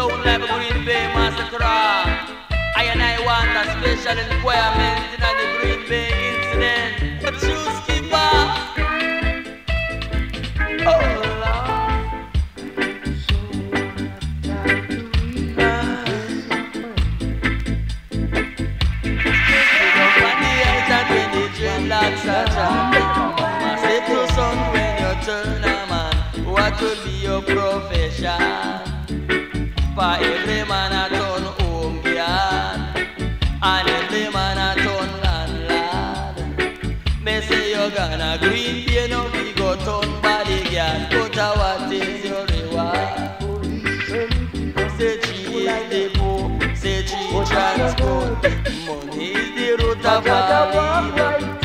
sound like a Green Bay massacre. I and I want a special requirement in the Green Bay incident. But you skipper. Oh Lord. Dreadlocks are jumping. Mama say to son when you turn a man, what will be your profession? For every man a turn home guard, and every man a turn landlord. Me say you gonna Green Bay, no we go turn bodyguard. But what is your reward? Say cheese the poor, say cheese transport. Money is the root of all evil.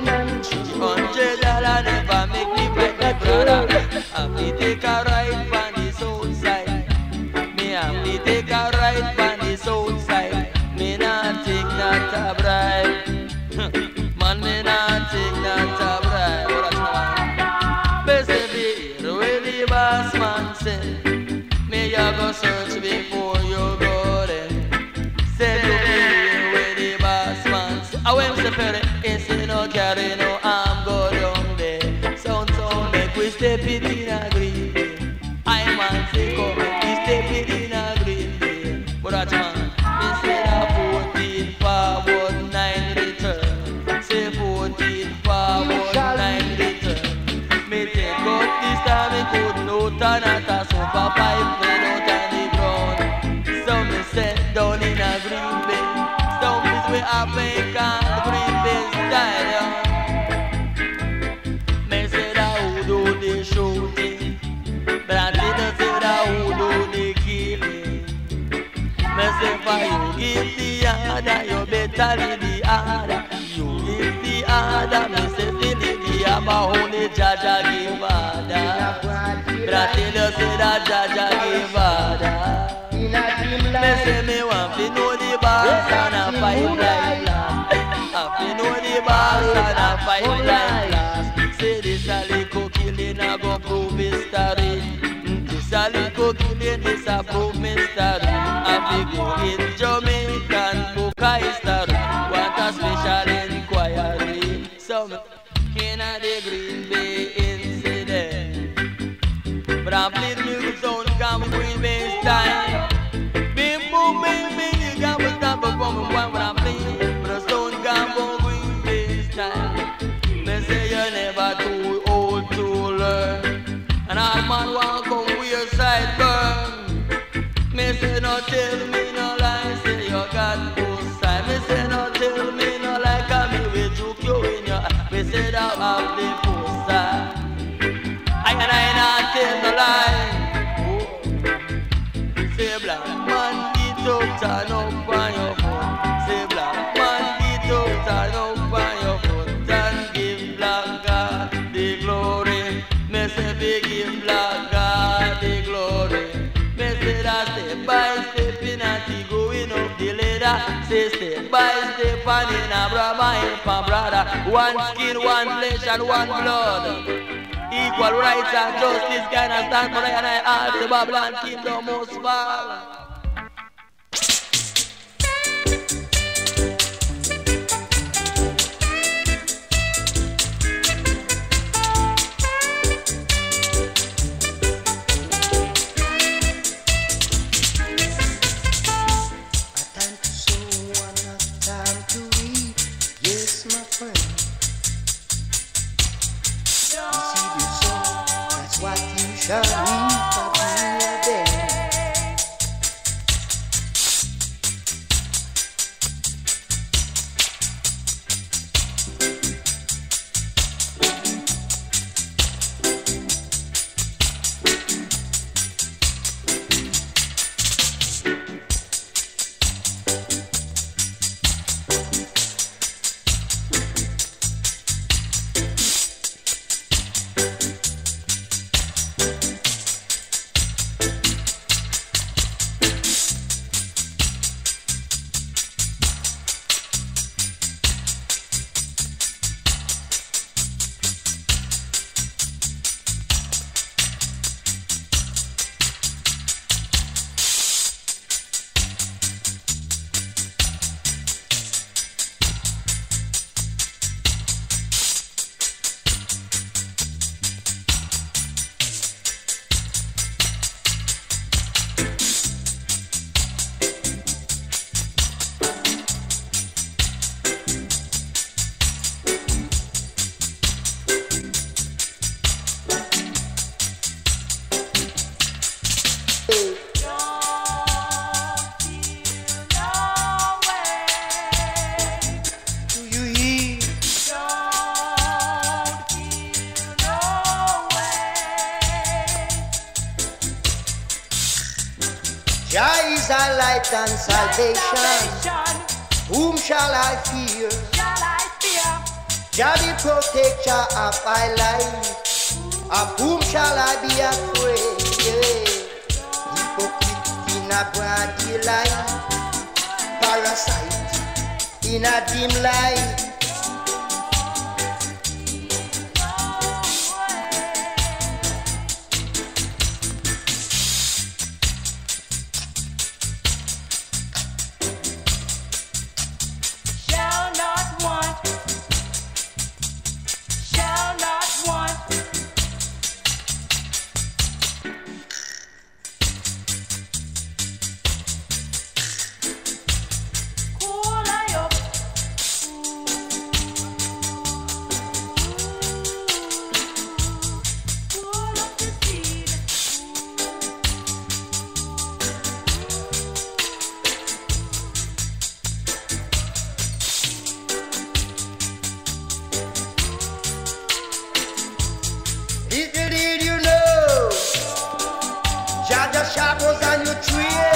$100 never make me fight my brother. I'm the take a ride from the south side. Me am the take a ride from the south side. Me not take not a bribe. Man, me not take not a bribe. Best to be here where the boss man said. Me ya go search before you go there. Say to be here where the boss man said. I went to ferry, say no carry no arm go down there. Sound make we step it in a Green Bay. I man say come we step it in a Green Bay. But that man, me say that 14 forward 9 return. Say 14 forward 9 return. Me take up this time me could no turn at a super pipe fell out on the ground. So me set down in a Green Bay. Some is we have make a Green Bay style. Me say that who do the shooting, but I didn't say that who do the killing. Me say for you give the order, you better leave the order. You give the order, me say feel the about only Jaja give order. But I tell you say that Jaja give order. Me say me want to know the boss and a fight like last. I fi know the boss and a fight like last. Say this a little killing a go prove history. This a little killing this a prove mystery. I fi go in Jamaican book a history. Want a special inquiry. Some in a the Green Bay incident. But I played music sound come Green Bay style. Bim boom bim bim, you got to stop performing when I play. But the sound come from Green Bay style. They say you're never too old to learn. And all man want come wear side burn. Me say no tell me no lie, say you got both side. Me say no tell me no lie, cause me will juke you in your eye. Me say that have the both side. I not tell no lie. Say black man get up, turn up on your foot. Say black man get up, turn up on your foot. And give black God the glory. Me say we give black God the glory. Me say that step by step in a tea going up the ladder. Say step by step and in a brother help a brother. One skin, one flesh and one blood. Equal rights and justice gonna stand for I and I all the Babylon kingdom most fall. Jah is our light and salvation. Whom shall I fear? Jah the protector of my life. Of whom shall I be afraid? Yeah. Hypocrite in a broad daylight, parasite in a dim light. Little did you know, Jah the shadows on your tree.